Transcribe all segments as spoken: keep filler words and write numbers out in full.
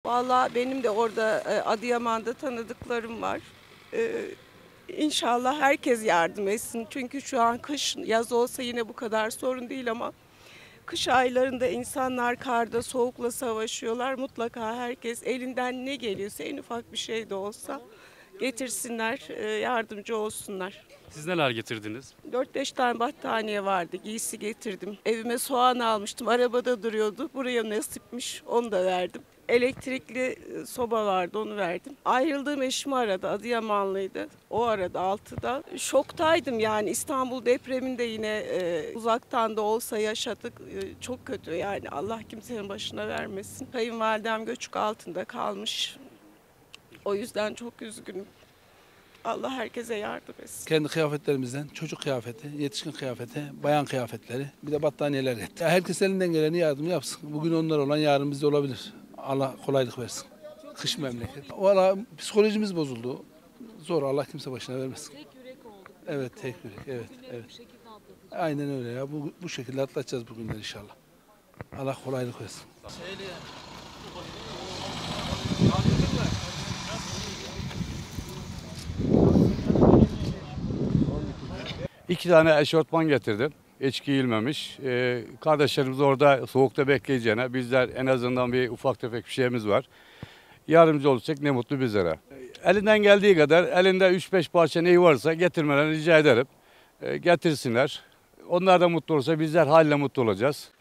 Vallahi benim de orada e, Adıyaman'da tanıdıklarım var. Ee, İnşallah herkes yardım etsin. Çünkü şu an kış, yaz olsa yine bu kadar sorun değil ama kış aylarında insanlar karda, soğukla savaşıyorlar. Mutlaka herkes elinden ne geliyorsa en ufak bir şey de olsa getirsinler, e, yardımcı olsunlar. Siz neler getirdiniz? Dört beş tane battaniye vardı, giysi getirdim. Evime soğan almıştım, arabada duruyordu. Buraya nasipmiş, onu da verdim. Elektrikli e, soba vardı, onu verdim. Ayrıldığım eşimi aradı, Adıyamanlıydı. O aradı altıda. Şoktaydım yani, İstanbul depreminde yine e, uzaktan da olsa yaşadık. E, çok kötü yani, Allah kimsenin başına vermesin. Kayınvalidem göçük altında kalmış. O yüzden çok üzgünüm. Allah herkese yardım etsin. Kendi kıyafetlerimizden çocuk kıyafeti, yetişkin kıyafeti, bayan kıyafetleri, bir de battaniyeler getirdik. Herkes elinden geleni yardım yapsın. Bugün onlar olan yarın bizde olabilir. Allah kolaylık versin. Kış memleket. Valla psikolojimiz bozuldu. Zor, Allah kimse başına vermesin. Tek yürek olduk. Evet, tek yürek. Evet, Günleri evet. bu şekilde atlatacağız. Aynen öyle ya. Bu, bu şekilde atlatacağız bugünler inşallah. Allah kolaylık versin. İki tane eşortman getirdim. Hiç giyilmemiş. Ee, kardeşlerimiz orada soğukta bekleyeceğine bizler en azından bir ufak tefek bir şeyimiz var. Yardımcı olacak ne mutlu bizlere. Elinden geldiği kadar elinde üç beş parça neyi varsa getirmelerini rica ederim. Ee, getirsinler. Onlar da mutlu olursa bizler haliyle mutlu olacağız.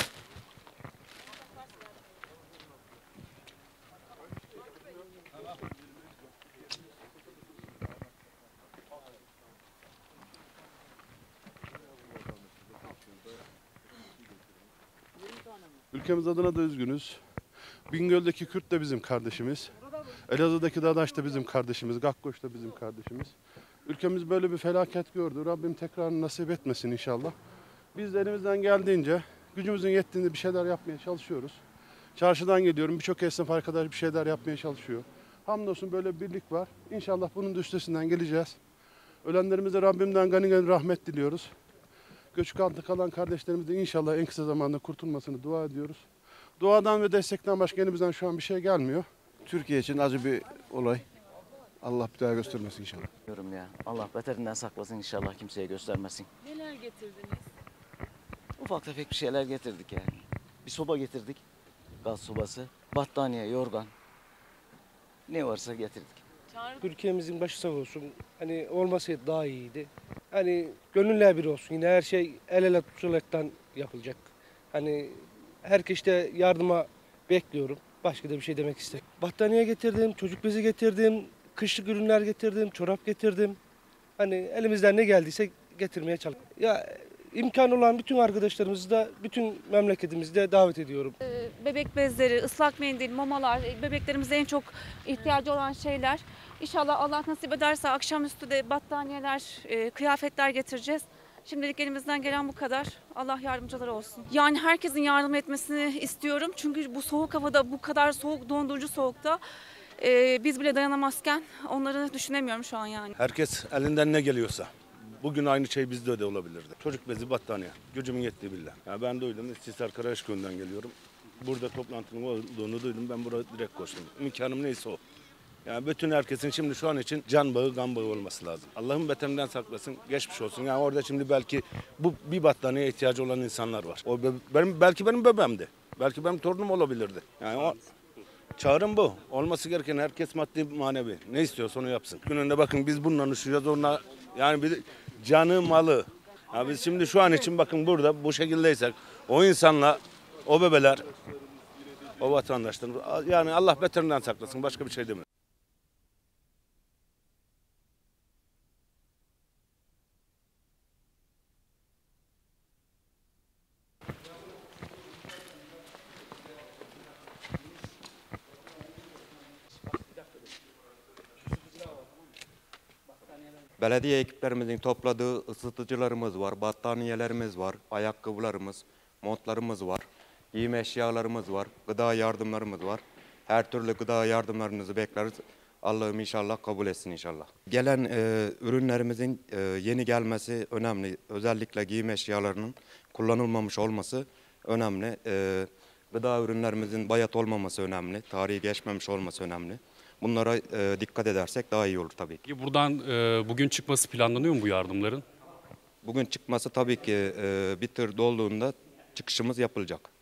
Ülkemiz adına da üzgünüz. Bingöl'deki Kürt de bizim kardeşimiz. Elazığ'daki Dadaş da bizim kardeşimiz. Gakkoş da bizim kardeşimiz. Ülkemiz böyle bir felaket gördü. Rabbim tekrarını nasip etmesin inşallah. Biz de elimizden geldiğince, gücümüzün yettiğinde bir şeyler yapmaya çalışıyoruz. Çarşıdan geliyorum. Birçok esnaf arkadaş bir şeyler yapmaya çalışıyor. Hamdolsun böyle bir birlik var. İnşallah bunun da üstesinden geleceğiz. Ölenlerimize Rabbimden gani gani rahmet diliyoruz. Göçük altında kalan kardeşlerimiz de inşallah en kısa zamanda kurtulmasını dua ediyoruz. Duadan ve destekten başka elimizden şu an bir şey gelmiyor. Türkiye için acı bir olay. Allah bir daha göstermesin inşallah. Diyorum ya. Allah beterinden saklasın inşallah kimseye göstermesin. Neler getirdiniz? Ufak tefek bir şeyler getirdik yani. Bir soba getirdik. Gaz sobası. Battaniye, yorgan. Ne varsa getirdik. Çağrı Türkiye'mizin başı sağ olsun. Hani olmasaydı daha iyiydi. Hani gönüller bir olsun. Yine her şey el ele tutularaktan yapılacak. Hani herkes de yardıma bekliyorum. Başka da bir şey demek istedim. Battaniye getirdim, çocuk bezi getirdim, kışlık ürünler getirdim, çorap getirdim. Hani elimizden ne geldiyse getirmeye çalıştık. Ya imkan olan bütün arkadaşlarımızı da bütün memleketimizde davet ediyorum. Bebek bezleri, ıslak mendil, mamalar, bebeklerimize en çok ihtiyacı olan şeyler. İnşallah Allah nasip ederse akşamüstü de battaniyeler, e, kıyafetler getireceğiz. Şimdilik elimizden gelen bu kadar. Allah yardımcıları olsun. Yani herkesin yardım etmesini istiyorum. Çünkü bu soğuk havada, bu kadar soğuk, dondurucu soğukta e, biz bile dayanamazken onları düşünemiyorum şu an yani. Herkes elinden ne geliyorsa. Bugün aynı şey bizde de olabilirdi. Çocuk bezi, battaniye. Gücümün yettiği billah. Yani ben duydum. İstisar Karaşköy'den geliyorum. Burada toplantının olduğunu duydum. Ben buraya direkt koştum. İmkanım neyse o. Yani bütün herkesin şimdi şu an için can bağı, kan bağı olması lazım. Allah'ın beterinden saklasın, geçmiş olsun. Yani orada şimdi belki bu bir battaniyeye ihtiyacı olan insanlar var. O benim, belki benim bebeğimdi. Belki benim torunum olabilirdi. Yani o çağrım bu. Olması gereken herkes maddi manevi. Ne istiyorsa onu yapsın. Gününde bakın biz bununla uğraşacağız. Onunla yani bir canı malı. Ya biz şimdi şu an için bakın burada bu şekildeysek o insanla o bebeler o vatandaşlar yani Allah beterinden saklasın. Başka bir şey demiyorum. Belediye ekiplerimizin topladığı ısıtıcılarımız var, battaniyelerimiz var, ayakkabılarımız, montlarımız var, giyim eşyalarımız var, gıda yardımlarımız var. Her türlü gıda yardımlarınızı bekleriz. Allah'ım inşallah kabul etsin inşallah. Gelen e, ürünlerimizin e, yeni gelmesi önemli. Özellikle giyim eşyalarının kullanılmamış olması önemli. E, Gıda ürünlerimizin bayat olmaması önemli, tarihi geçmemiş olması önemli. Bunlara e, dikkat edersek daha iyi olur tabii ki. Peki buradan e, bugün çıkması planlanıyor mu bu yardımların? Bugün çıkması tabii ki e, bir tır dolduğunda çıkışımız yapılacak.